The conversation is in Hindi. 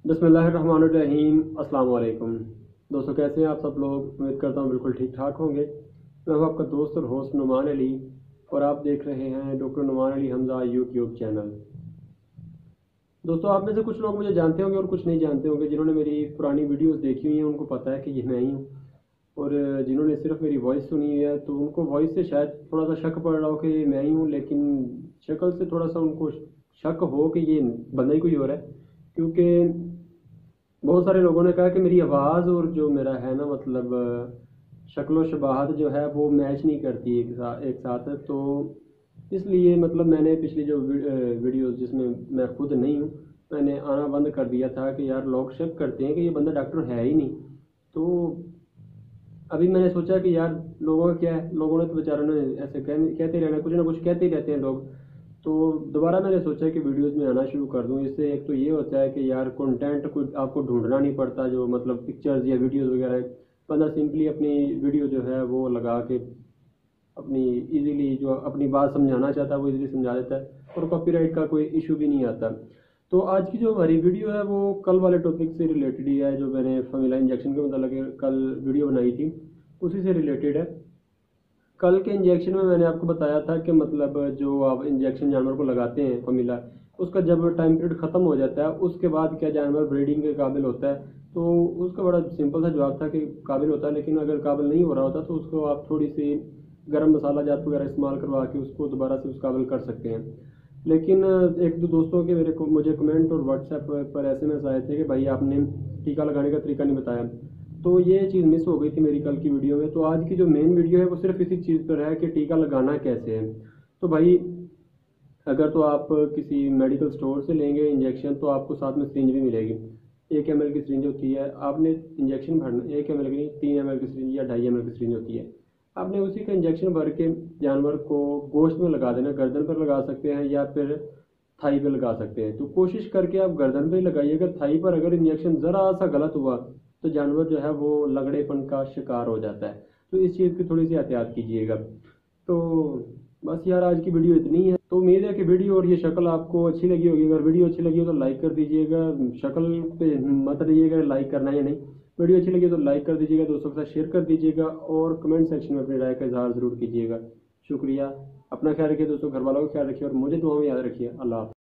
बिस्मिल्लाहिर्रहमानिर्रहीम। अस्सलाम वालेकुम। दोस्तों, कैसे हैं आप सब लोग? उम्मीद करता हूँ बिल्कुल ठीक ठाक होंगे। मैं हूँ आपका दोस्त और होस्ट नुमान अली, और आप देख रहे हैं doctor Numan Ali Hamza YouTube channel. दोस्तों, आप में से कुछ लोग मुझे जानते होंगे और कुछ नहीं जानते होंगे। जिन्होंने मेरी पुरानी वीडियोस देखी हुई हैं उनको पता है कि ये मैं ही हूँ, और जिन्होंने सिर्फ मेरी वॉइस सुनी हुई है तो उनको वॉइस से शायद थोड़ा सा शक पड़ रहा हो कि ये मैं ही हूँ, लेकिन शक्ल से थोड़ा सा उनको शक हो कि ये बंदा ही कोई और है। क्योंकि बहुत सारे लोगों ने कहा कि मेरी आवाज़ और जो मेरा है ना, मतलब शक्ल शबाहत जो है वो मैच नहीं करती एक साथ। तो इसलिए मतलब मैंने पिछली जो वीडियोस जिसमें मैं खुद नहीं हूँ, मैंने आना बंद कर दिया था कि यार लोग शक करते हैं कि ये बंदा डॉक्टर है ही नहीं। तो अभी मैंने सोचा कि यार लोगों का क्या है, लोगों ने तो बेचारों ने ऐसे कहते रहना, कुछ ना कुछ कहते ही रहते हैं लोग। तो दोबारा मैंने सोचा कि वीडियोस में आना शुरू कर दूं। इससे एक तो ये होता है कि यार कंटेंट कुछ आपको ढूंढना नहीं पड़ता, जो मतलब पिक्चर्स या वीडियोस वगैरह। बंदा सिंपली अपनी वीडियो जो है वो लगा के अपनी इजीली जो अपनी बात समझाना चाहता है वो इजीली समझा देता है, और कॉपीराइट का कोई इशू भी नहीं आता। तो आज की जो हमारी वीडियो है वो कल वाले टॉपिक से रिलेटेड ही है, जो मैंने फमीला इंजेक्शन के मतलब कल वीडियो बनाई थी उसी से रिलेटेड है। कल के इंजेक्शन में मैंने आपको बताया था कि मतलब जो आप इंजेक्शन जानवर को लगाते हैं फमीला, उसका जब टाइम पीरियड ख़त्म हो जाता है उसके बाद क्या जानवर ब्रीडिंग के काबिल होता है। तो उसका बड़ा सिंपल सा जवाब था कि काबिल होता है, लेकिन अगर काबिल नहीं हो रहा होता तो उसको आप थोड़ी सी गर्म मसाला जात वगैरह इस्तेमाल करवा के उसको दोबारा से उस काबिल कर सकते हैं। लेकिन एक दो दोस्तों के मुझे कमेंट और व्हाट्सएप पर एसएमएस आए थे कि भाई आपने टीका लगाने का तरीका नहीं बताया। तो ये चीज़ मिस हो गई थी मेरी कल की वीडियो में। तो आज की जो मेन वीडियो है वो सिर्फ इसी चीज़ पर है कि टीका लगाना कैसे है। तो भाई, अगर तो आप किसी मेडिकल स्टोर से लेंगे इंजेक्शन तो आपको साथ में सिरिंज भी मिलेगी। 1 ml की सिरिंज होती है। आपने इंजेक्शन भरना 1 ml की नहीं, 3 ml की सिरिंज या 2.5 ml की सिरिंज होती है। आपने उसी का इंजेक्शन भर के जानवर को गोश्त में लगा देना। गर्दन पर लगा सकते हैं या फिर थाई पे लगा सकते हैं। तो कोशिश करके आप गर्दन पे ही लगाइएगा। थाई पर अगर इंजेक्शन ज़रा सा गलत हुआ तो जानवर जो है वो लगड़ेपन का शिकार हो जाता है। तो इस चीज़ की थोड़ी सी एहतियात कीजिएगा। तो बस यार, आज की वीडियो इतनी है। तो उम्मीद है कि वीडियो और ये शक्ल आपको अच्छी लगी होगी। अगर वीडियो अच्छी लगी हो तो लाइक कर दीजिएगा। शक्ल पे मत रहिएगा लाइक करना या नहीं। वीडियो अच्छी लगी तो लाइक कर दीजिएगा, दोस्तों के साथ शेयर कर दीजिएगा, और कमेंट सेक्शन में अपनी राय का इजहार ज़रूर कीजिएगा। शुक्रिया। अपना ख्याल रखिए दोस्तों, घर वालों का ख्याल रखिए, और मुझे दुआ में याद रखिए। अल्लाह हाफ़िज़।